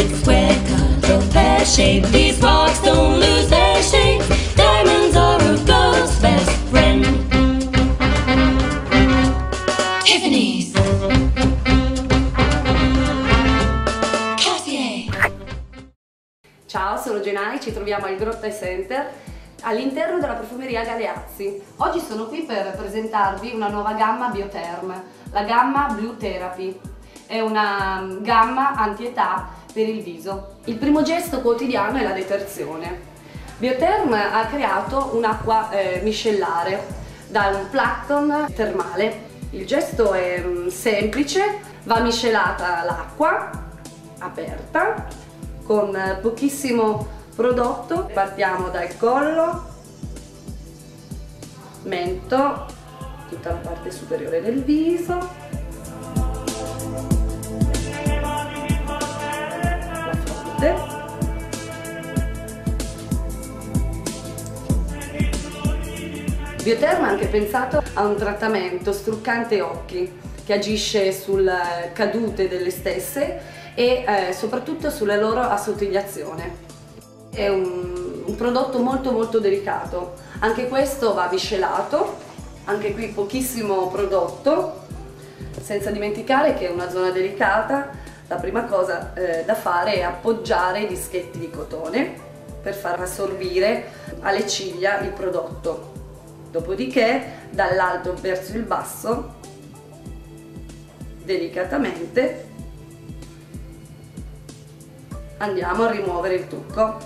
With square cut or pear shape, these rocks don't lose their shape. Diamonds are a girl's best friend. Tiffany's. Cartier. Ciao, sono Genai, ci troviamo al Grotta Center all'interno della profumeria Galeazzi. Oggi sono qui per presentarvi una nuova gamma Biotherm, la gamma Blue Therapy. È una gamma anti-età per il viso. Il primo gesto quotidiano è la detersione. Biotherm ha creato un'acqua miscellare da un plancton termale. Il gesto è semplice, va miscelata l'acqua aperta con pochissimo prodotto. Partiamo dal collo, mento, tutta la parte superiore del viso, la fronte, Biotherm ha anche pensato a un trattamento struccante occhi che agisce sulle cadute delle stesse e soprattutto sulla loro assottigliazione. È un prodotto molto delicato, anche questo va miscelato, anche qui pochissimo prodotto, senza dimenticare che è una zona delicata. La prima cosa da fare è appoggiare i dischetti di cotone per far assorbire alle ciglia il prodotto, dopodiché dall'alto verso il basso delicatamente andiamo a rimuovere il trucco.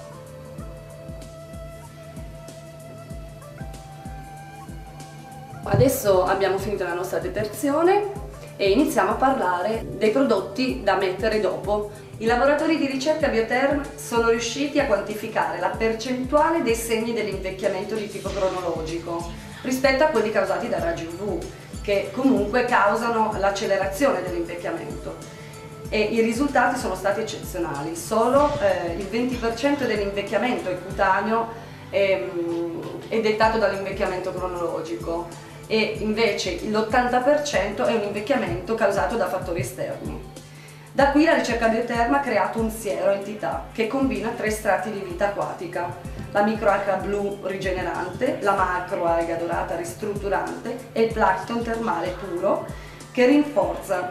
Adesso abbiamo finito la nostra detersione e iniziamo a parlare dei prodotti da mettere dopo. I laboratori di ricerca Biotherm sono riusciti a quantificare la percentuale dei segni dell'invecchiamento di tipo cronologico rispetto a quelli causati dai raggi UV, che comunque causano l'accelerazione dell'invecchiamento. E i risultati sono stati eccezionali. Solo il 20% dell'invecchiamento cutaneo è dettato dall'invecchiamento cronologico e invece l'80% è un invecchiamento causato da fattori esterni. Da qui la ricerca Biotherm ha creato un siero entità che combina 3 strati di vita acquatica: la microalga blu rigenerante, la macroalga dorata ristrutturante e il plancton termale puro che rinforza.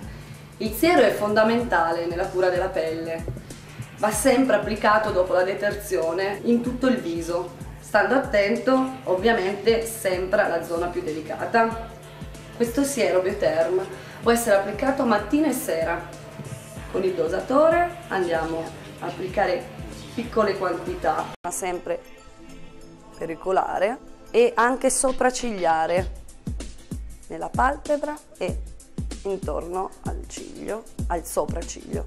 Il siero è fondamentale nella cura della pelle, va sempre applicato dopo la detersione in tutto il viso, stando attento ovviamente sempre alla zona più delicata. Questo siero Biotherm può essere applicato mattina e sera. Con il dosatore andiamo a applicare piccole quantità, ma sempre pericolare, e anche sopraccigliare nella palpebra e intorno al ciglio, al sopracciglio.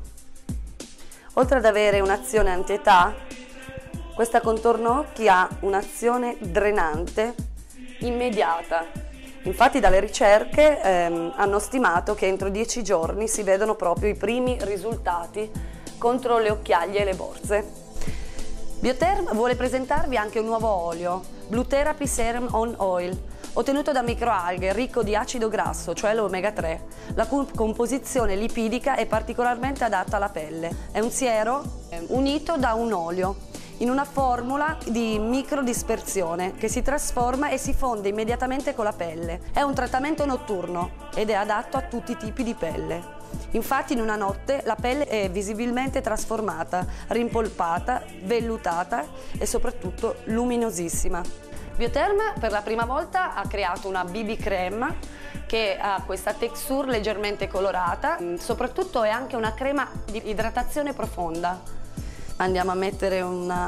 Oltre ad avere un'azione anti-età, questa contorno occhi ha un'azione drenante immediata. Infatti dalle ricerche hanno stimato che entro 10 giorni si vedono proprio i primi risultati contro le occhiaie e le borse. Biotherm vuole presentarvi anche un nuovo olio, Blue Therapy Serum on Oil, ottenuto da microalghe ricco di acido grasso, cioè l'omega 3, la cui composizione lipidica è particolarmente adatta alla pelle. È un siero unito da un olio in una formula di microdispersione che si trasforma e si fonde immediatamente con la pelle. È un trattamento notturno ed è adatto a tutti i tipi di pelle. Infatti in una notte la pelle è visibilmente trasformata, rimpolpata, vellutata e soprattutto luminosissima. Biotherm per la prima volta ha creato una BB crema che ha questa texture leggermente colorata, soprattutto è anche una crema di idratazione profonda. Andiamo a mettere una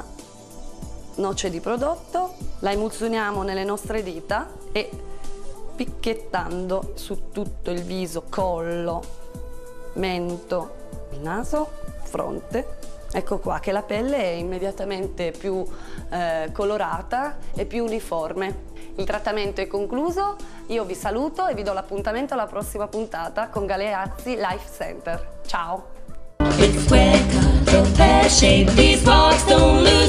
noce di prodotto, la emulsioniamo nelle nostre dita e picchiettando su tutto il viso, collo, mento, il naso, fronte. Ecco qua che la pelle è immediatamente più colorata e più uniforme. Il trattamento è concluso, io vi saluto e vi do l'appuntamento alla prossima puntata con Galeazzi Life Center. Ciao! With square cut or pear shape, these rocks don't lose